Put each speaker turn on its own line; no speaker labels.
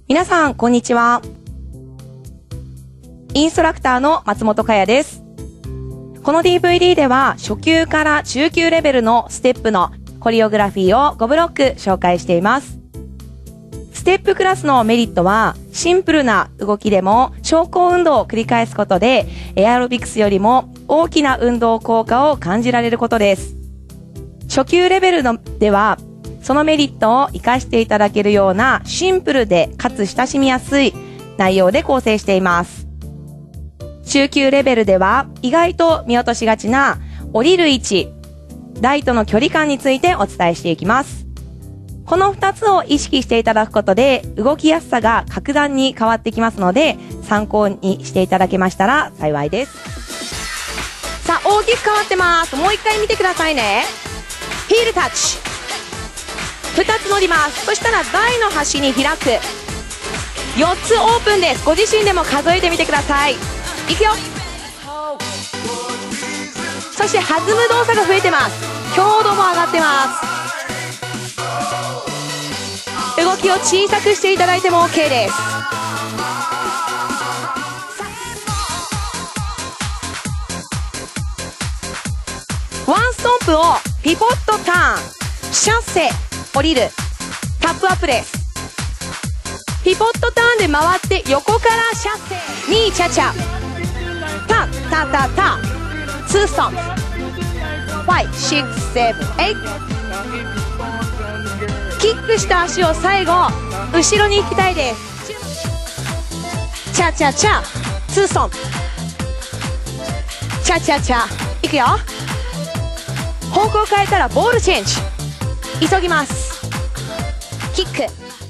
皆さん、こんにちは。インストラクターの松本佳也です。この DVD では、初級から中級レベルのステップのコリオグラフィーを5ブロック紹介しています。ステップクラスのメリットは、シンプルな動きでも昇降運動を繰り返すことで、エアロビクスよりも大きな運動効果を感じられることです。初級レベルでは、そのメリットを活かしていただけるようなシンプルでかつ親しみやすい内容で構成しています。中級レベルでは意外と見落としがちな降りる位置、台との距離感についてお伝えしていきます。この2つを意識していただくことで動きやすさが格段に変わってきますので参考にしていただけましたら幸いです。さあ、大きく変わってます。もう一回見てくださいね。ヒールタッチ。2つ乗ります。そしたら台の端に開く。4つオープンです。ご自身でも数えてみてください。いくよ。そして弾む動作が増えてます。強度も上がってます。動きを小さくしていただいても OK です。ワンストンプをピボットターン、シャッセ、降りる、タップアップです。ピボットターンで回って横からシャッセ、2チャチャ、タタタタ、2ストンプ、5、6、7、8。キックした足を最後、後ろに引きたいです。チャチャチャ、2ストンプ。チャチャチャ、いくよ。方向変えたらボールチェンジ。急ぎます。キック。